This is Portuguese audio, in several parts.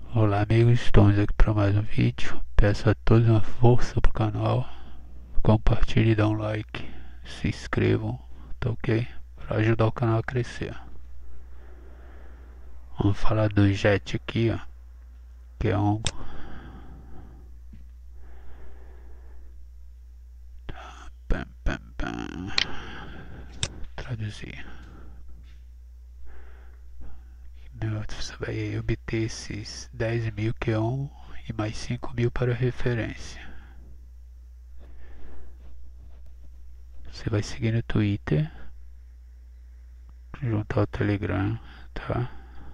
Olá amigos, estamos aqui para mais um vídeo. Peço a todos uma força pro canal. Compartilhe e dá um like. Se inscrevam, tá ok? Para ajudar o canal a crescer. Vamos falar do Jet aqui, ó. Que é um... Traduzir. Você vai obter esses 10.000 Q1 e mais 5.000 para referência. Você vai seguir no Twitter, junto ao Telegram, tá?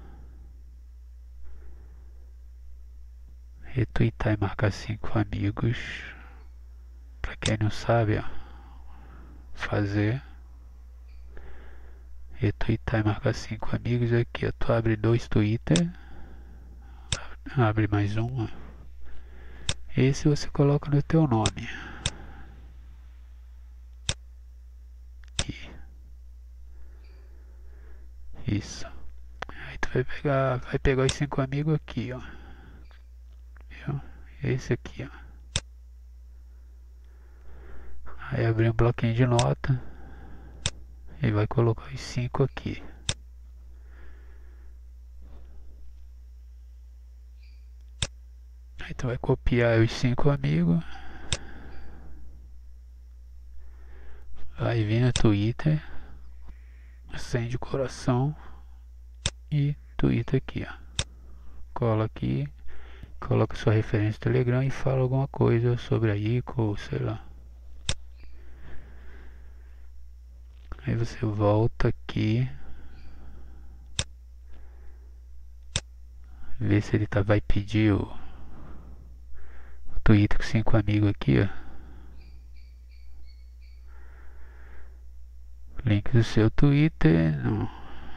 Retweetar e marcar 5 amigos. Pra quem não sabe, ó, fazer retweetar e marcar 5 amigos aqui, ó. Tu abre 2 Twitter, abre mais um, ó. Esse você coloca no teu nome aqui. Isso. Aí tu vai pegar os 5 amigos aqui, ó. Viu? Esse aqui, ó. Aí abrir um bloquinho de nota e vai colocar os 5 aqui. Aí tu vai copiar os 5 amigos, vai vir no Twitter, acende o coração e Twitter aqui, ó. Cola aqui, coloca sua referência no Telegram e fala alguma coisa sobre a ICO, sei lá. Aí você volta aqui, vê se ele vai pedir o Twitter com 5 amigos aqui, ó. Link do seu Twitter, não.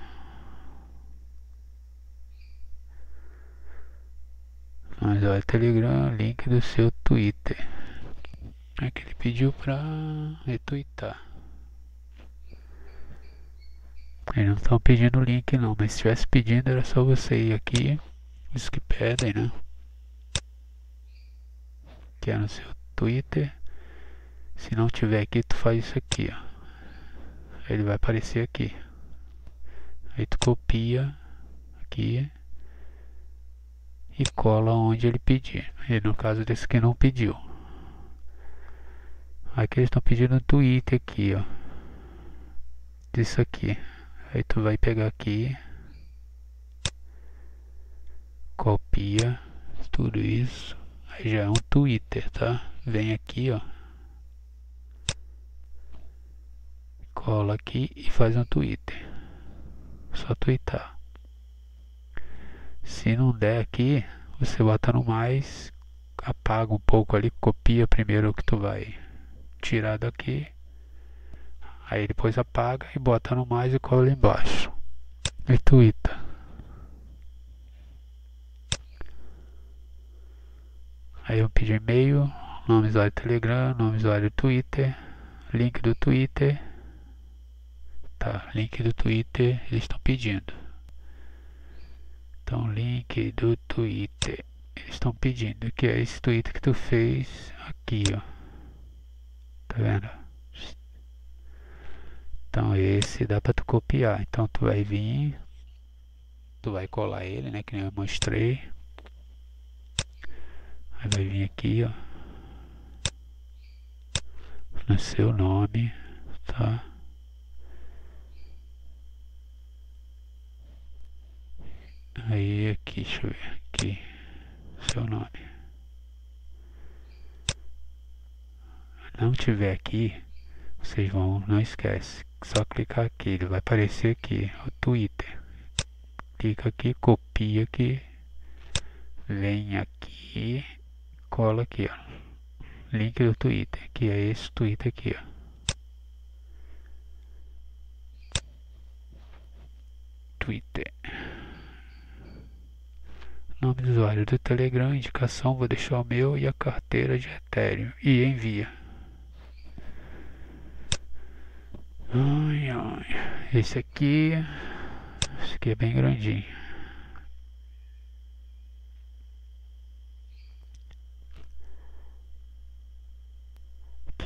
Mas olha, Telegram, link do seu Twitter. É que ele pediu pra retweetar. Eles não estão pedindo o link não, mas se estivesse pedindo era só você ir aqui. Os que pedem, né? Que é no seu Twitter. Se não tiver aqui, tu faz isso aqui, ó. Ele vai aparecer aqui. Aí tu copia aqui e cola onde ele pedir. E no caso desse que não pediu. Aqui eles estão pedindo no Twitter aqui, ó. Isso aqui. Aí tu vai pegar aqui, copia tudo isso. Aí já é um Twitter, tá? Vem aqui, ó. Cola aqui e faz um Twitter. Só twittar. Se não der aqui, você bota no mais, apaga um pouco ali, copia primeiro o que tu vai tirar daqui. Aí depois apaga e bota no mais e cola embaixo. E twitta. Aí eu pedi e-mail, nome usuário Telegram, nome usuário Twitter, link do Twitter. Tá, link do Twitter eles estão pedindo. Então, link do Twitter. Eles estão pedindo que é esse Twitter que tu fez aqui, ó. Tá vendo? Então, esse dá pra tu copiar. Então, tu vai vir, tu vai colar ele, né? Que nem eu mostrei. Aí vai vir aqui, ó. No seu nome, tá? Aí aqui, deixa eu ver aqui, seu nome. Não tiver aqui, vocês vão, não esquece, só clicar aqui, ele vai aparecer aqui, o Twitter. Clica aqui, copia aqui, vem aqui, cola aqui, ó. Link do Twitter, que é esse Twitter aqui, ó. Twitter. Nome do usuário do Telegram, indicação, vou deixar o meu e a carteira de Ethereum. E envia. Ai, ai. Esse aqui é bem grandinho.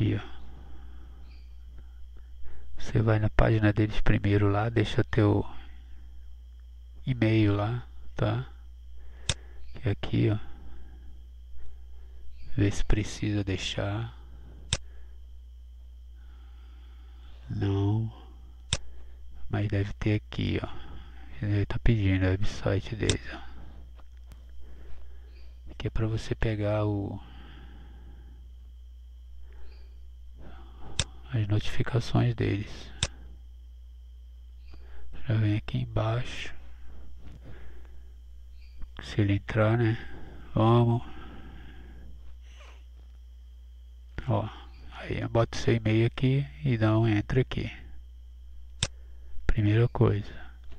Aqui, ó. Você vai na página deles primeiro lá, deixa teu e-mail lá, tá? E aqui, ó. Vê se precisa deixar. Não. Mas deve ter aqui, ó. Ele tá pedindo o website deles, ó. Aqui é pra você pegar as notificações deles. Já vem aqui embaixo. Se ele entrar, né? Vamos. Ó. Aí eu boto seu e-mail aqui e dá um entra aqui. Primeira coisa.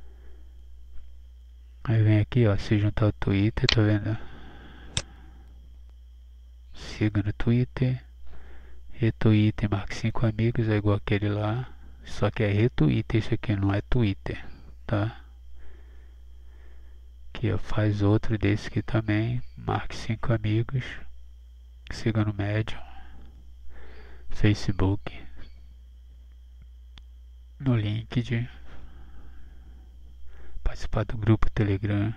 Aí vem aqui, ó. Se juntar ao Twitter, tá vendo? Siga no Twitter. Retweet, marque 5 amigos, é igual aquele lá. Só que é retweet, isso aqui não é Twitter, tá? Aqui, ó, faz outro desse aqui também. Marque 5 amigos. Siga no Medium, Facebook, no LinkedIn. Participar do grupo Telegram.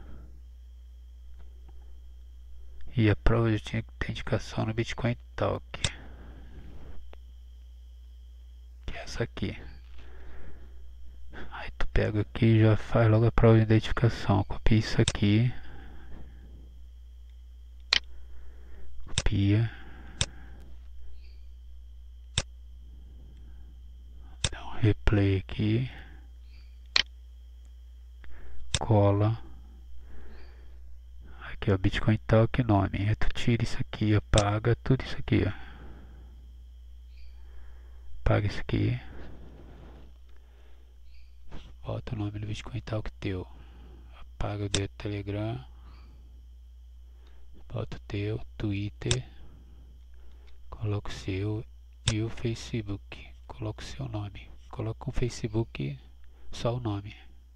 E a prova de autenticação no Bitcoin Talk. Que é essa aqui. Aí tu pega aqui e já faz logo a prova de identificação. Copia isso aqui. Copia. Dá um replay aqui. Cola. Aqui, ó, Bitcoin Talk nome. Aí tu tira isso aqui, apaga tudo isso aqui, ó. Apaga isso aqui. Bota o nome do Bitcoin Talk teu. Apaga o do Telegram. Bota o teu, Twitter. Coloca o seu e o Facebook. Coloca o seu nome. Coloca o Facebook, só o nome.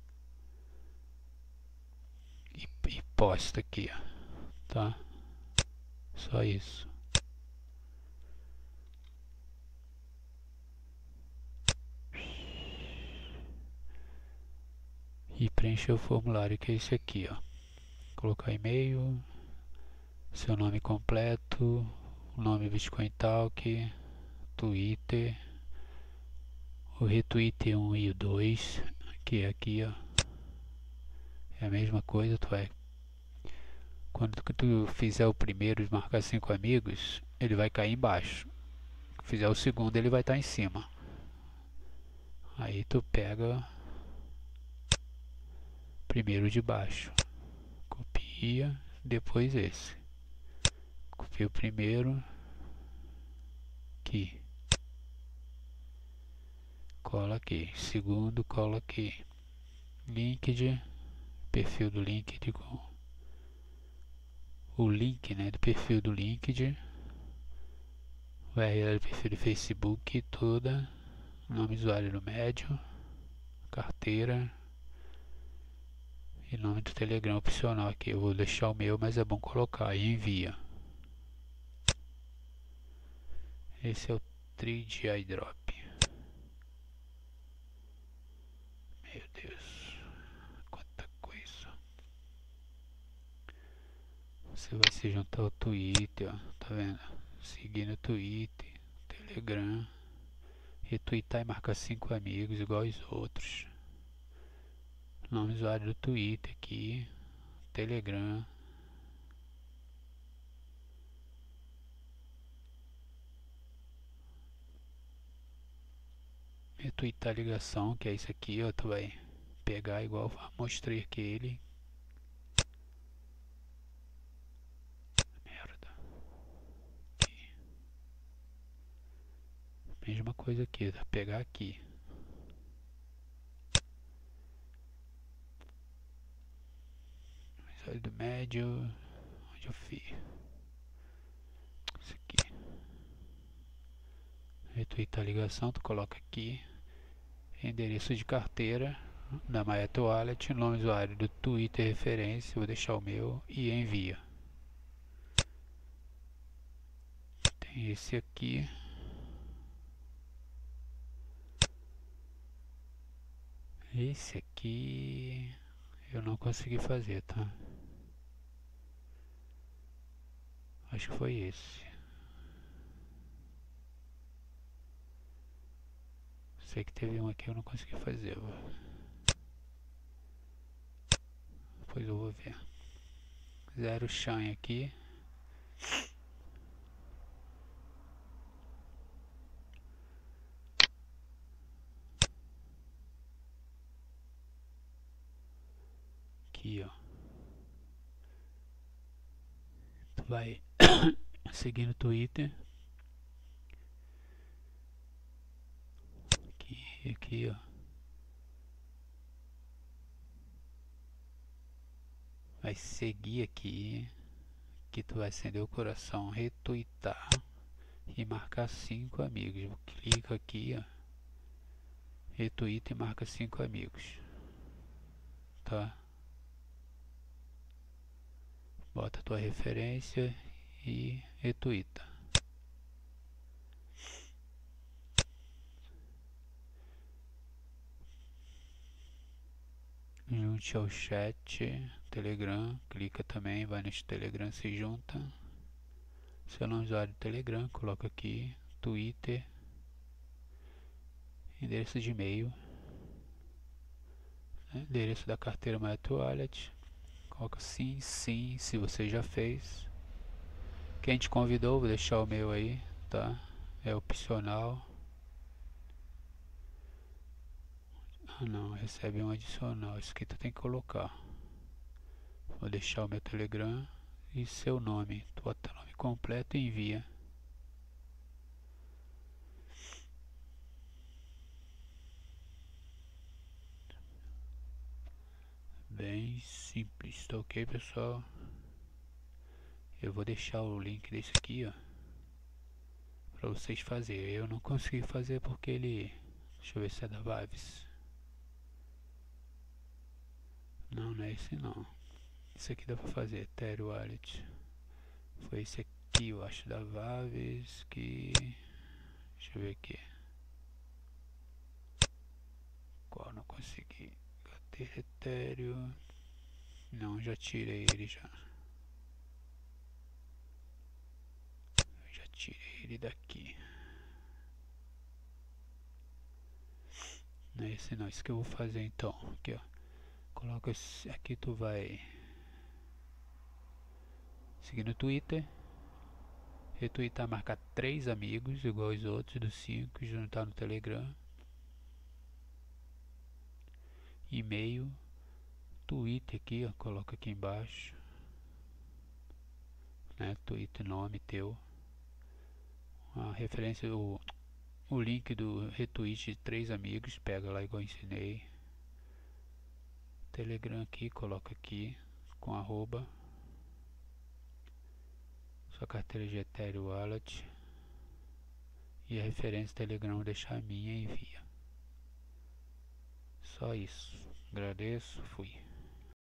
E posta aqui, ó. Tá? Só isso. E preencher o formulário que é esse aqui, ó. Colocar e-mail, seu nome completo, o nome Bitcoin Talk, Twitter, o retweet 1 e o 2, que é aqui, ó. É a mesma coisa, tu vai. Quando tu fizer o primeiro de marcar 5 amigos, ele vai cair embaixo. Se fizer o segundo, ele vai estar em cima. Aí tu pega primeiro de baixo, copia, depois esse. Copia o primeiro aqui, cola aqui. Segundo, cola aqui. LinkedIn, perfil do LinkedIn com o link, né, do perfil do LinkedIn, o URL do perfil do Facebook, toda, nome do usuário do Medium, carteira e nome do Telegram opcional aqui. Eu vou deixar o meu, mas é bom colocar e envia. Esse é o Trade iDrop. Meu Deus, quanta coisa. Você vai se juntar ao Twitter, ó, tá vendo? Seguir no Twitter, Telegram, retweetar e marcar 5 amigos igual os outros. Nome do usuário do Twitter aqui, Telegram. Retweetar a ligação, que é isso aqui, ó, tu vai pegar igual mostrei aquele. Merda. Aqui. Mesma coisa aqui, tá? Pegar aqui. Mensagem do médio. Onde eu fiz? Isso aqui. Retweetar a ligação, tu coloca aqui. Endereço de carteira da Maia Wallet, nome do usuário do Twitter, referência, vou deixar o meu e envia. Tem esse aqui, Esse aqui eu não consegui fazer, tá? Acho que foi esse. Sei que teve um aqui que eu não consegui fazer. Depois eu vou ver. Zero shine aqui. Aqui, ó. Tu vai seguir no Twitter. Aqui, ó. Vai seguir aqui. Que tu vai acender o coração, retweetar e marcar 5 amigos. Clica aqui, ó. Retweeta e marca 5 amigos. Tá? Bota a tua referência e retweeta. Junte ao chat, Telegram, clica também, vai no Telegram, se junta. Se eu não usar o Telegram, coloca aqui, Twitter, endereço de e-mail, né? Endereço da carteira MyToilet, coloca sim, sim, se você já fez. Quem te convidou, vou deixar o meu aí, tá? É opcional. Ah não, recebe um adicional, isso aqui tu tem que colocar. Vou deixar o meu Telegram e seu nome. Tu bota o nome completo e envia. Bem simples, tá ok, pessoal? Eu vou deixar o link desse aqui, ó, pra vocês fazerem. Eu não consegui fazer porque ele... Deixa eu ver se é da Vives. Não, não é esse não. Esse aqui dá pra fazer, Ethereum Wallet. Foi esse aqui, eu acho, da Vives, que... Deixa eu ver aqui. Qual não consegui? Cadê Ethereum? Não, já tirei ele já. Já tirei ele daqui. Não é esse não, isso que eu vou fazer então. Aqui, ó. Coloca esse, aqui tu vai seguir no Twitter. Retweetar, marcar 3 amigos, igual os outros dos 5, juntar no Telegram. E-mail. Twitter aqui, ó, coloca aqui embaixo. Né? Twitter, nome teu. A referência, o link do retweet de 3 amigos, pega lá igual eu ensinei. Telegram aqui, coloca aqui com arroba. Sua carteira de Ethereum Wallet. E a referência Telegram deixar a minha e envia. Só isso. Agradeço, fui.